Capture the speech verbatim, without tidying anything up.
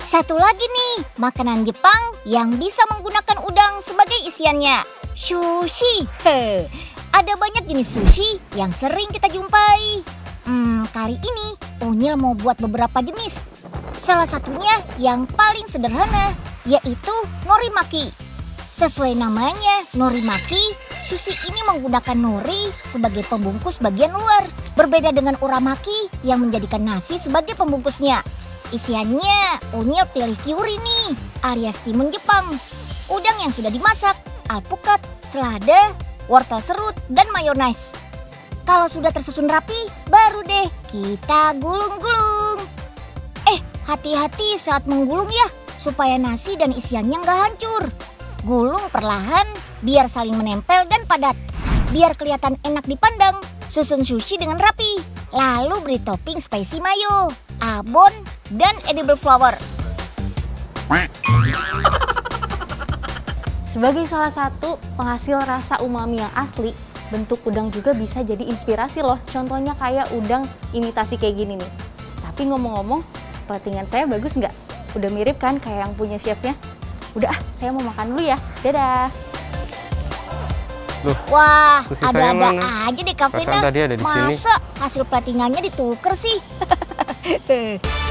Satu lagi nih, makanan Jepang yang bisa menggunakan udang sebagai isiannya. Sushi. He, ada banyak jenis sushi yang sering kita jumpai. Hmm, kali ini Unyil mau buat beberapa jenis. Salah satunya yang paling sederhana, yaitu norimaki. Sesuai namanya, norimaki, sushi ini menggunakan nori sebagai pembungkus bagian luar. Berbeda dengan uramaki yang menjadikan nasi sebagai pembungkusnya. Isiannya, Unyil pilih kyuri nih, alias timun Jepang. Udang yang sudah dimasak, alpukat, selada, wortel serut, dan mayonaise. Kalau sudah tersusun rapi, baru deh kita gulung-gulung. Eh, hati-hati saat menggulung ya, supaya nasi dan isiannya nggak hancur. Gulung perlahan, biar saling menempel dan padat. Biar kelihatan enak dipandang, susun sushi dengan rapi. Lalu beri topping spicy mayo, abon, dan edible flower. Sebagai salah satu penghasil rasa umami yang asli, bentuk udang juga bisa jadi inspirasi loh. Contohnya kayak udang imitasi kayak gini nih. Tapi ngomong-ngomong, platingan saya bagus nggak? Udah mirip kan kayak yang punya chefnya? Udah, ah, saya mau makan dulu ya. Dadah. Loh, wah, ada-ada aja deh kafenya. Masa hasil platingannya ditukar sih?